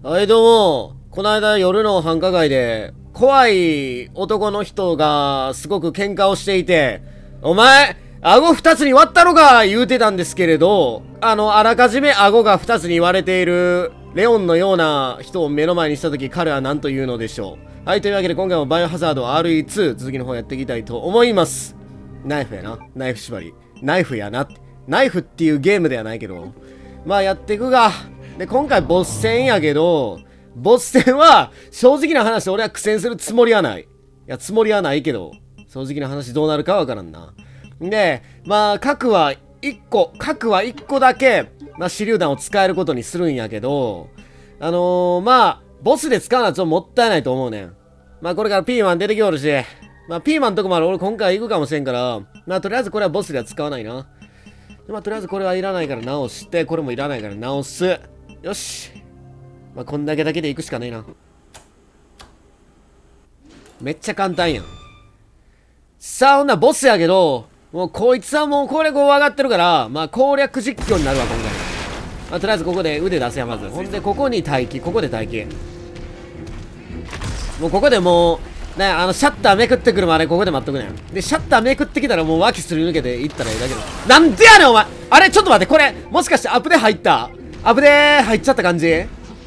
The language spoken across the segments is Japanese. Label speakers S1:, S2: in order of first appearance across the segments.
S1: はい、どうも。この間夜の繁華街で、怖い男の人がすごく喧嘩をしていて、お前、顎二つに割ったのか言うてたんですけれど、あらかじめ顎が二つに割れているレオンのような人を目の前にしたとき、彼は何と言うのでしょう。はい、というわけで今回もバイオハザード RE2 続きの方やっていきたいと思います。ナイフやな。ナイフ縛り。ナイフやな。ナイフっていうゲームではないけど、まあやっていくが。で、今回ボス戦やけど、ボス戦は正直な話俺は苦戦するつもりはない。いや、つもりはないけど、正直な話どうなるかわからんな。で、まあ核は1個だけ、まあ手榴弾を使えることにするんやけど、まあ、ボスで使うのはちょっともったいないと思うねん。まあこれからピーマン出てきおるし、まあピーマンとこまで俺今回行くかもしれんから、まあとりあえずこれはボスでは使わないな。まあとりあえずこれはいらないから直して、これもいらないから直す。よし。まあこんだけで行くしかないな。めっちゃ簡単やん。さあ、ほんならボスやけど、もうこいつはもう攻略上がってるから、まあ攻略実況になるわ、今回。まあとりあえずここで腕出せや、まず。ほんで、ここに待機、ここで待機。もうここでもう、ね、シャッターめくってくるまでここで待っとくねん。で、シャッターめくってきたらもう脇すり抜けていったらいいだけだ。なんでやねん、お前。あれちょっと待って、これ、もしかしてアップで入った？アップで入っちゃった感じ？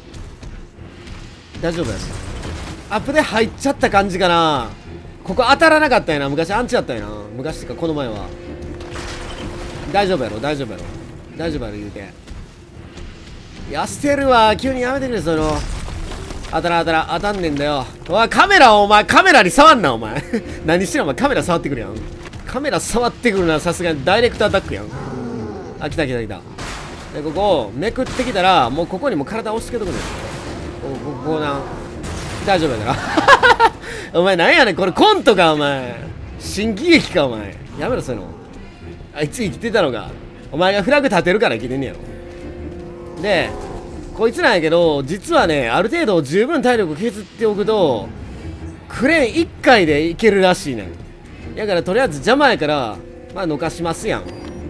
S1: 大丈夫やね。アップで入っちゃった感じかな。ここ当たらなかったやな。昔アンチだったやな。昔ってかこの前は。大丈夫やろ、大丈夫やろ。大丈夫やろ言うて。やしてるわ。急にやめてくれ、その。当たんねんだよ。おい、カメラに触んな、お前。何してんの、お前。カメラ触ってくるやん。カメラ触ってくるな、さすがにダイレクトアタックやん。あ、来た。で、ここ、めくってきたら、もうここにも体押し付けとくねん。こうな。大丈夫やな。お前なんやねん、これコントか、お前。新喜劇か、お前。やめろ、そういうの。あいつ生きてたのか。お前がフラグ立てるから生きてんねやろ。で、こいつなんやけど、実はね、ある程度十分体力削っておくと、クレーン1回でいけるらしいねん。だからとりあえず邪魔やから、まあ、のかしますやん。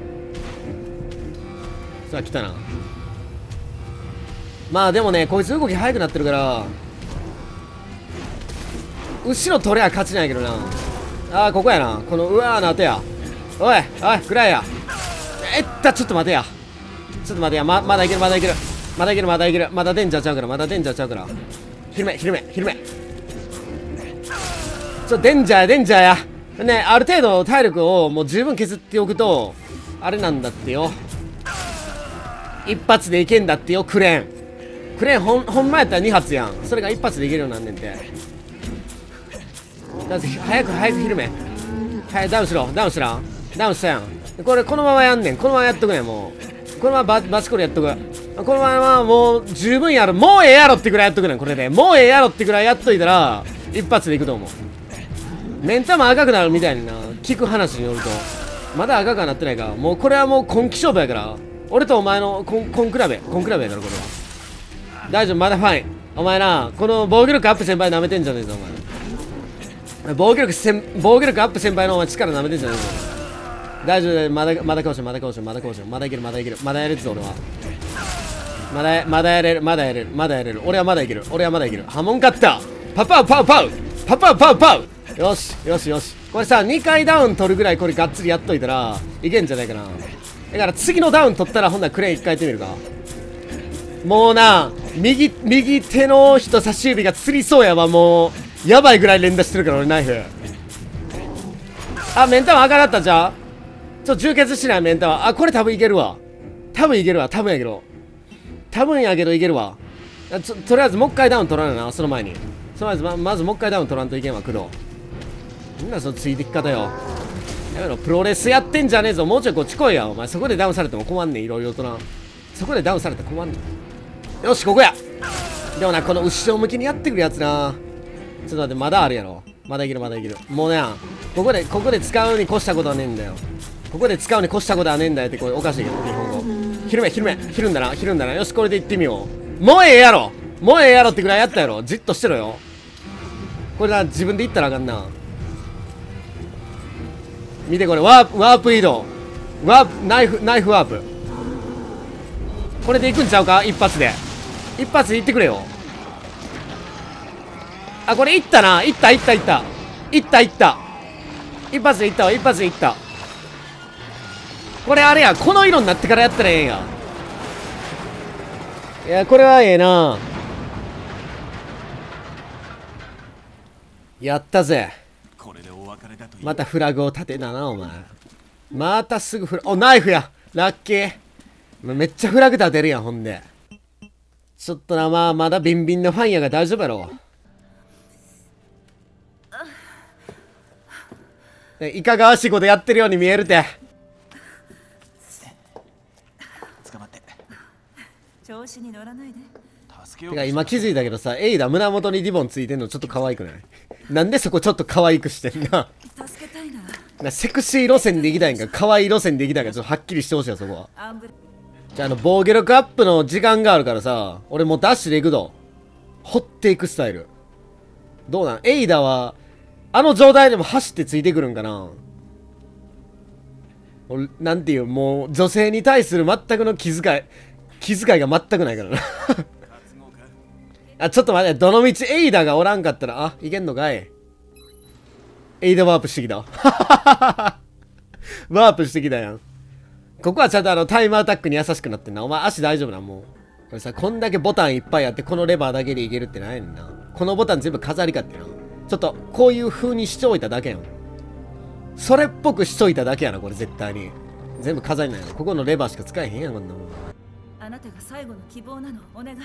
S1: さあ、来たな。まあでもね、こいつ動き速くなってるから、後ろ取れや勝ちなんやけどな。ああ、ここやな。このうわーの後や。おい、くらえや。ちょっと待てや。まだいける。まだデンジャーちゃうから。昼目。デンジャーや。ね、ある程度体力をもう十分削っておくと、あれなんだってよ。一発でいけんだってよ、クレーンほんまやったら2発やん。それが一発でいけるようになんねんて。だって早く昼目。はい、ダウンしたやん。これこのままやんねん。このままやっとくねん。もうこのままバチコリやっとく。このままもう十分やろ。もうええやろってぐらいやっとくねん。これでもうええやろってぐらいやっといたら一発でいくと思う。目ん玉赤くなるみたいにな、聞く話によると。まだ赤くはなってないから、もうこれはもう根気勝負やから。俺とお前の根比べやから、これは大丈夫。まだファイン。お前な、この防御力アップ先輩舐めてんじゃねえぞ、お前。防御力アップ先輩のお前力舐めてんじゃねえぞ。大丈夫。まだ交渉。まだいける。まだやれるぞ、俺は。まだやれる。俺はまだいける。ハモンカッター。パウパウ。よし。これさ、2回ダウン取るぐらいこれがっつりやっといたらいけんじゃないかな。だから次のダウン取ったらほんならクレーン1回やってみるか。もうな、右手の人差し指がつりそうやわ。もうやばいぐらい連打してるから俺ナイフ。あ、メンタは赤だったじゃん。充血しないメンタは。あ、これ多分いけるわ。多分やけどいけるわ。とりあえずもう一回ダウン取らないな。その前にまずもう一回ダウン取らんといけんわ。工藤みんなそのついてき方よ。やめろ、プロレスやってんじゃねえぞ。もうちょいこっち来いや。お前そこでダウンされても困んねん。いろいろとな。そこでダウンされて困んねん。よし、ここや。でもな、この後ろ向きにやってくるやつな。ちょっと待って、まだあるやろ。まだいける。もうね、ここで使うに越したことはねえんだよ。ってこれおかしいけど、日本語。昼んだな。よし、これで行ってみよう。もうええやろってぐらいやったやろ。じっとしてろよ。これな、自分で行ったらあかんな。見てこれ、ワープ移動。ナイフワープ。これで行くんちゃうか。一発で行ってくれよ。 あ、これいったな。いった。一発でいったわ、これあれや、この色になってからやったらええんや。いや、これはええな。やったぜ。またフラグを立てたな、お前。またすぐナイフや。ラッキー。めっちゃフラグ立てるやん、ほんで。ちょっとな、まだビンビンのファンやが大丈夫やろ。いかがわしいことやってるように見えるて。
S2: 捕まって調子に乗らないで。
S1: てか今気づいたけどさ、エイダ胸元にリボンついてんのちょっと可愛くない？なんでそこちょっと可愛くしてんな。
S2: 助けたい
S1: セクシー路線で行きたいんか可愛い路線で行きたいんか、ちょっとはっきりしてほしいよそこは。じゃあ防御力アップの時間があるからさ、俺もうダッシュで行くぞ。掘っていくスタイルどうなん？エイダはあの状態でも走ってついてくるんかな。なんていう、もう女性に対する全くの気遣いが全くないからなあ、ちょっと待って、どのみちエイダがおらんかったら、あ、いけんのかい。エイダワープしてきたワープしてきたやん。ここはちゃんとタイムアタックに優しくなってんな。お前足大丈夫な、もう。これさ、こんだけボタンいっぱいあってこのレバーだけでいけるってないねんな。このボタン全部飾りかってな。ちょっとこういう風にしておいただけやん。それっぽくしといただけやな、これ絶対に。全部飾りないの。ここのレバーしか使えへんやん、こんなもん。
S2: あなたが最後の希望なの、お願い。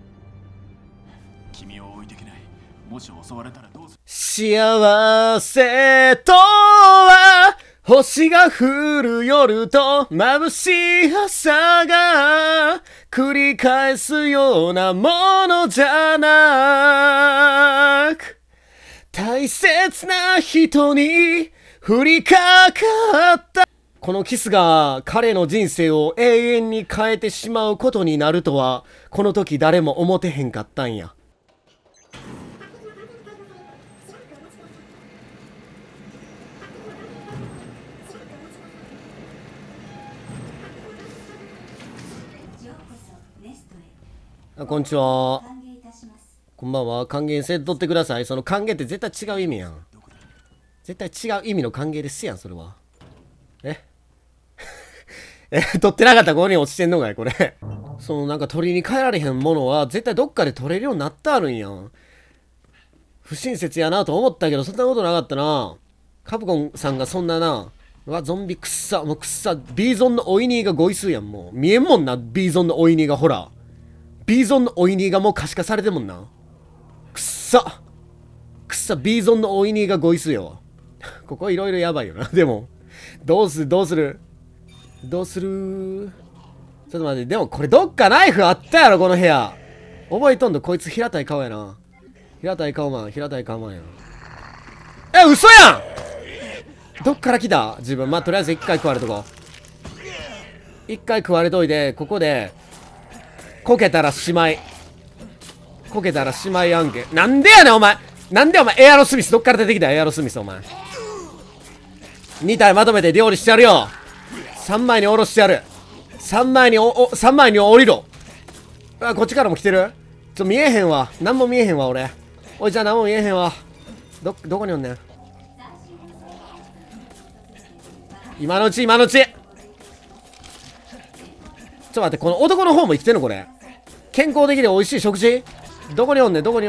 S3: 君を置いていけない。もし襲われたらどうする？
S1: 幸せとは星が降る夜と眩しい朝が繰り返すようなものじゃなく、大切な人に降りかかったこのキスが彼の人生を永遠に変えてしまうことになるとは、この時誰も思ってへんかったんや。あ、こんにちは。こんばんは。歓迎せんとってください。その歓迎って絶対違う意味やん。絶対違う意味の歓迎ですやん、それは。取ってなかったらここに落ちてんのかい、これ。そのなんか取りに帰られへんものは絶対どっかで取れるようになってあるんやん。不親切やなと思ったけど、そんなことなかったな。カプコンさんがそんなな。うわ、ゾンビくっさ、もうくっさ、ビーゾンのオイニーがゴイスやん、もう。見えんもんな、ビーゾンのオイニーが、ほら。ビーゾンのオイニーがもう可視化されてんもんな。くっさ。くっさ、ビーゾンのオイニーがゴイスよ。ここいろいろやばいよな。でも、どうするちょっと待って、でもこれどっかナイフあったやろ、この部屋。覚えとんの、こいつ平たい顔やな。平たい顔マンやな。嘘やん。どっから来た自分。まあ、とりあえず一回食われとこう。一回食われといて、ここで、こけたらしまい案件。なんでやねん、お前。エアロスミス、どっから出てきたエアロスミス、お前。2体まとめて料理してやるよ。3枚に下ろしてやる。3枚に降りろ。あ、こっちからも来てる。見えへんわ。何も見えへんわ、俺。おいちゃん、何も見えへんわ。どこにおんねん。今のうち。ちょっと待って、この男の方も生きてんのこれ。健康的で美味しい食事。どこにおんねん。う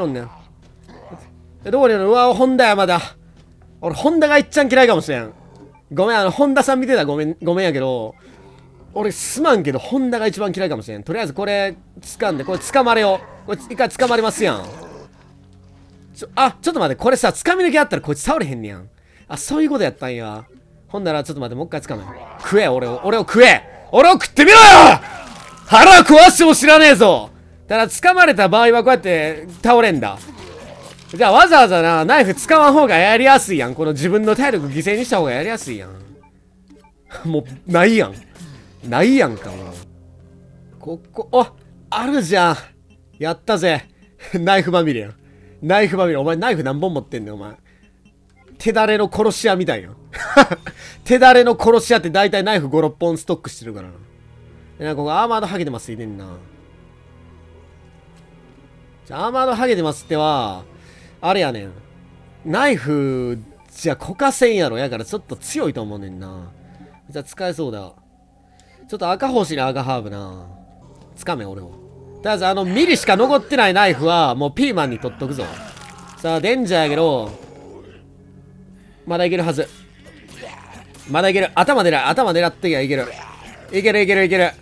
S1: わ、ホンダや、まだ。俺、ホンダがいっちゃん嫌いかもしれん。ごめん、ホンダさん見てたらごめんやけど、俺すまんけど、ホンダが一番嫌いかもしれん。とりあえずこれ、掴んで、これ掴まれよ。これ一回掴まれますやん。ちょっと待って、これさ、掴み抜きあったらこいつ倒れへんねやん。あ、そういうことやったんや。ほんなら、ちょっと待って、もう一回掴め。食え、俺を食え。俺を食ってみろよ。腹壊しても知らねえぞ。ただ、掴まれた場合はこうやって倒れんだ。じゃあわざわざな、ナイフ使わん方がやりやすいやん。この自分の体力犠牲にした方がやりやすいやん。もう、ないやんか、もう。ここ、あるじゃん。やったぜ。ナイフまみれやん。お前ナイフ何本持ってんねん、お前。手だれの殺し屋みたいやん。手だれの殺し屋って大体ナイフ5、6本ストックしてるからな。ここアーマードハゲてますいてんな。アーマードハゲてますっては、 あれやねん。ナイフ、じゃこかせんやろ。やからちょっと強いと思うねんな。じゃあ使えそうだ。ちょっと赤星に赤ハーブな。つかめ、俺も。とりあえずミリしか残ってないナイフは、もうピーマンに取っとくぞ。さあ、デンジャーやけど、まだいけるはず。まだいける。頭狙ってきゃいける。いける。ね、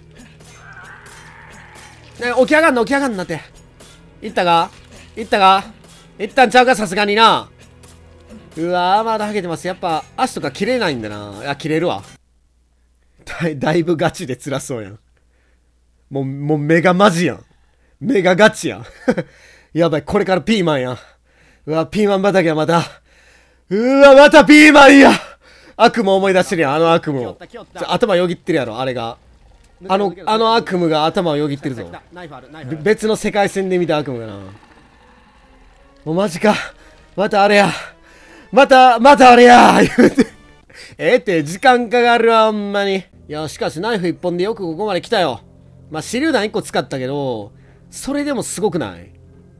S1: 起き上がんなって。いったかいったんちゃうか、さすがにな。うわー、まだはげてます。やっぱ、足とか切れないんだな。いや、切れるわ。だいぶガチで辛そうやん。もう目がマジやん。目がガチやん。やばい、これからピーマンやん。うわ、ピーマン畑や、また。うわ、またピーマンや。悪夢思い出してるやん、悪夢を。頭よぎってるやろ、あれが。悪夢が頭をよぎってるぞ。別の世界線で見た悪夢がな。もうマジか。またあれや。またあれや。言うて。って時間かかるわ、ほんまに。いや、しかしナイフ一本でよくここまで来たよ。まあ、手榴弾一個使ったけど、それでもすごくない？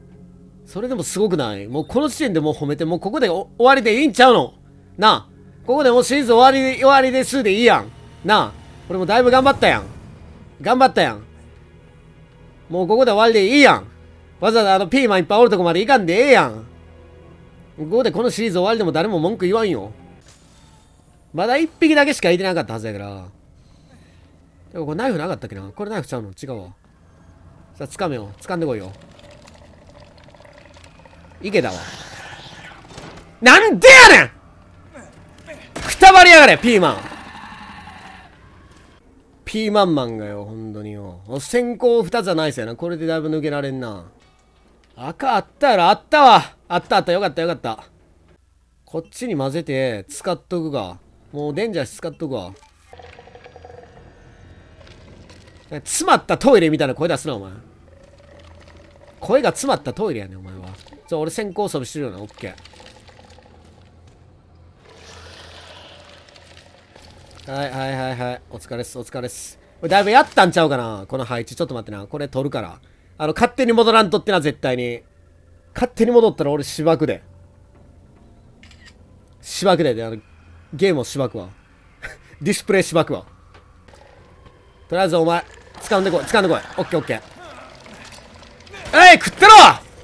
S1: もうこの時点でもう褒めて、もうここで終わりでいいんちゃうの？なあ。ここでもうシリーズ終わりですでいいやん。なあ。俺もだいぶ頑張ったやん。もうここで終わりでいいやん。わざわざピーマンいっぱいおるとこまでいかんでええやん。ここでこのシリーズ終わりでも誰も文句言わんよ。まだ一匹だけしかいてなかったはずやから。でもこれナイフなかったっけな。これナイフちゃうの？違うわ。さあ、掴めよ。掴んでこいよ。いけたわ。なんでやねん！くたばりやがれ、ピーマン。ピーマンマンがよ、ほんとによ。先行2つはないっすよな。これでだいぶ抜けられんな。赤あったやろ、あったわ。あった。よかった。こっちに混ぜて、使っとくが。もうデンジャー使っとくわ。詰まったトイレみたいな声出すな、お前。声が詰まったトイレやねん、お前は。俺先行装備してるよな、オッケー。はい。お疲れっす。これだいぶやったんちゃうかな、この配置。ちょっと待ってな。これ取るから。勝手に戻らんとってな、絶対に。勝手に戻ったら俺、しばくで。ゲームをしばくわ。ディスプレイしばくわ。とりあえずお前、掴んでこい。オッケー。食ってろ！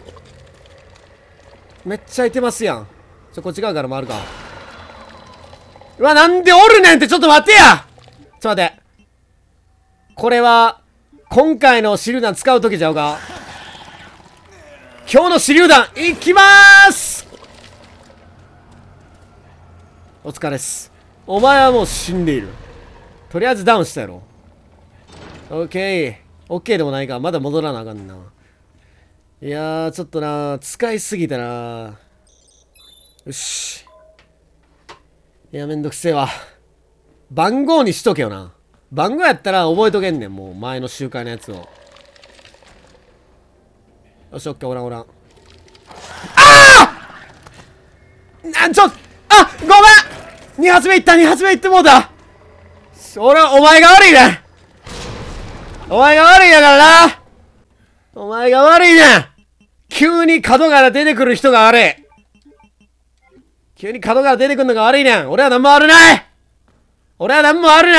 S1: めっちゃ空いてますやん。こっち側から回るか。うわ、なんでおるねんって、ちょっと待ってや！待って。これは、今回の手榴弾使うときちゃうか？今日の手榴弾、いきまーす！お疲れっす。お前はもう死んでいる。とりあえずダウンしたやろ。オッケーでもないか。まだ戻らなあかんな。いやー、ちょっとな、使いすぎたな。よし。いや、めんどくせえわ。番号にしとけよな。番号やったら覚えとけんねん、もう。前の集会のやつを。よし、オッケー、おらん。ごめん！ 2 発目いってもうた！お前が悪いね！お前が悪いやからな！お前が悪いね！急に角から出てくる人が悪い！急に角から出てくるのが悪いねん！俺は何も悪ない俺は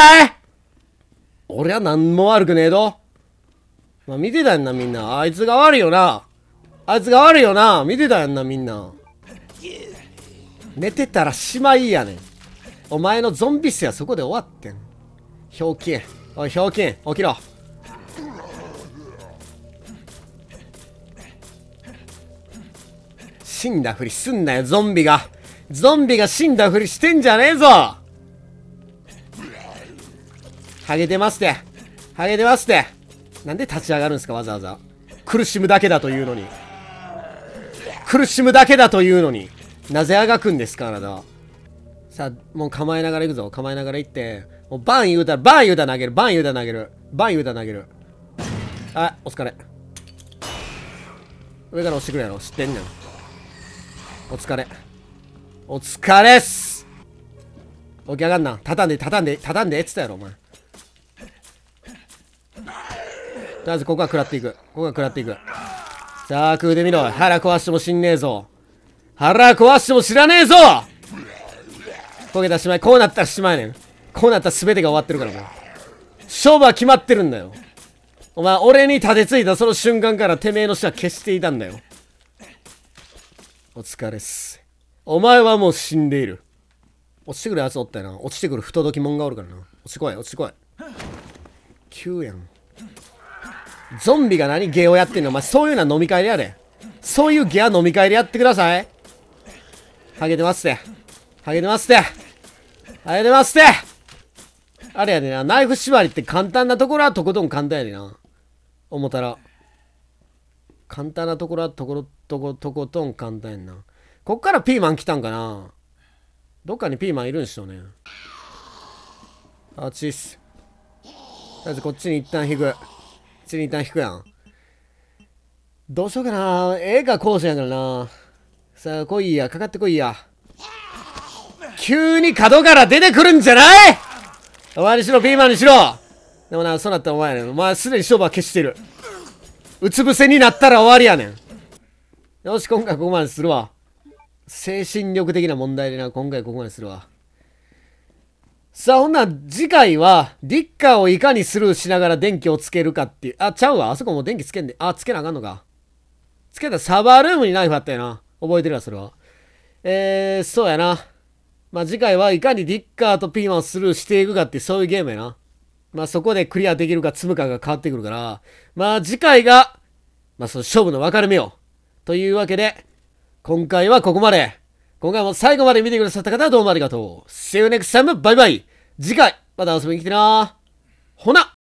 S1: 何も悪くねえど。まあ、見てたやんな、みんな。あいつが悪いよな。見てたやんな、みんな。寝てたらしまいやねん。お前のゾンビスはそこで終わってん。ひょうきん。おい、ひょうきん、起きろ。死んだふりすんなよ、ゾンビが死んだふりしてんじゃねえぞ。ハゲてますって。なんで立ち上がるんすか、わざわざ。苦しむだけだというのに。なぜあがくんですか、あなたは。さあ、もう構えながら行くぞ。構えながら行って、もうバン言うたら投げる。あ、お疲れ。上から押してくれやろ。知ってんねん。お疲れっす。起き上がんな。畳んでっつったやろ、お前。とりあえずここは食らっていく。さあ、食うてみろ。腹壊しても死んねえぞ。 腹壊しても知らねえぞ。こけたしまい。こうなったらしまいねん。こうなったら全てが終わってるからもう。勝負は決まってるんだよ。お前、俺に立てついたその瞬間からてめえの死は消していたんだよ。お疲れっす。お前はもう死んでいる。落ちてくるやつおったよな。落ちてくる不届き者がおるからな。落ちてこい、落ちてこい。急やん。ゾンビが何ゲーをやってんの？お前、そういうのは飲み会でやれ。そういうゲーは飲み会でやってください。ハゲてますって。ハゲてますって。ハゲてますって。あれやでな、ナイフ縛りって簡単なところはとことん簡単やでな。思ったら。簡単なところはとことん簡単やんな。こっからピーマン来たんかな。どっかにピーマンいるんしょうね。あ、チース。とりあえずこっちに一旦引く。こっちに一旦引くやん。どうしようかな。絵が後者やからな。さあ、来いや。かかってこいや。急に角から出てくるんじゃない！お前にしろ、ピーマンにしろ。でもな、そうなったらお前やねん。お前すでに勝負は消してる。うつ伏せになったら終わりやねん。よし、今回ここまでするわ。精神力的な問題でな、今回ここまでするわ。さあ、ほんなら次回は、リッカーをいかにスルーしながら電気をつけるかっていう。あ、ちゃうわ。あそこもう電気つけんで。あ、つけなあかんのか。つけたらサーバールームにナイフあったよな。覚えてるわ、それは。そうやな。まあ、次回はいかにリッカーとピーマンをスルーしていくかっていう、そういうゲームやな。まあ、そこでクリアできるか積むかが変わってくるから、まあ、次回が、まあ、その勝負の分かれ目よ。というわけで、今回はここまで。今回も最後まで見てくださった方はどうもありがとう。See you next time! バイバイ。次回、また遊びに来てな。ほな